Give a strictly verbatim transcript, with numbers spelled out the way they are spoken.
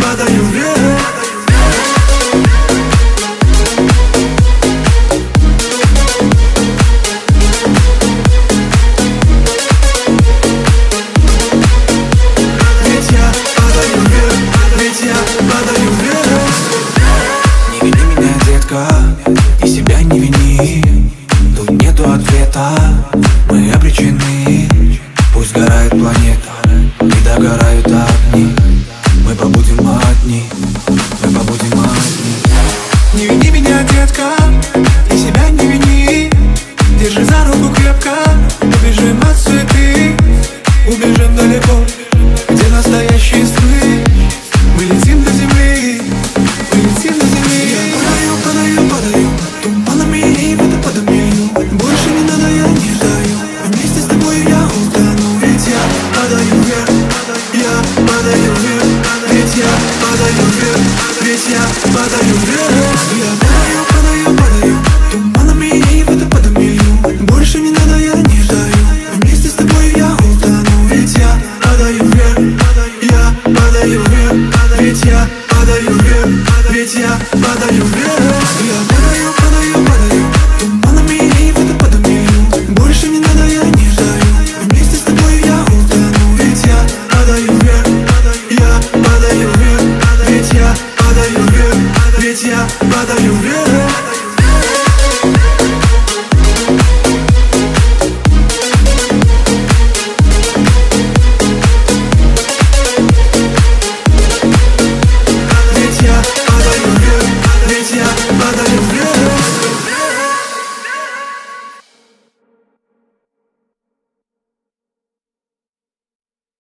падаю вверх. Ведь я падаю вверх, ведь я падаю вверх. Не вини меня, детка, и себя не вини. Тут нету ответа, мы обречены. Пусть сгорает планета и догорают огни, мы побудем одни, мы побудем одни. Не вини меня, детка, и себя не вини. Держи за руку крепко, убежим от суеты. Убежим далеко, где настоящие сны. Мы летим до земли, мы летим до земли. Я падаю, падаю, падаю туманами и водопадами. Больше не надо, я не даю. Вместе с тобой я утону. Ведь я падаю вверх, я падаю вверх. Ведь я падаю вверх, ведь я падаю вверх. Я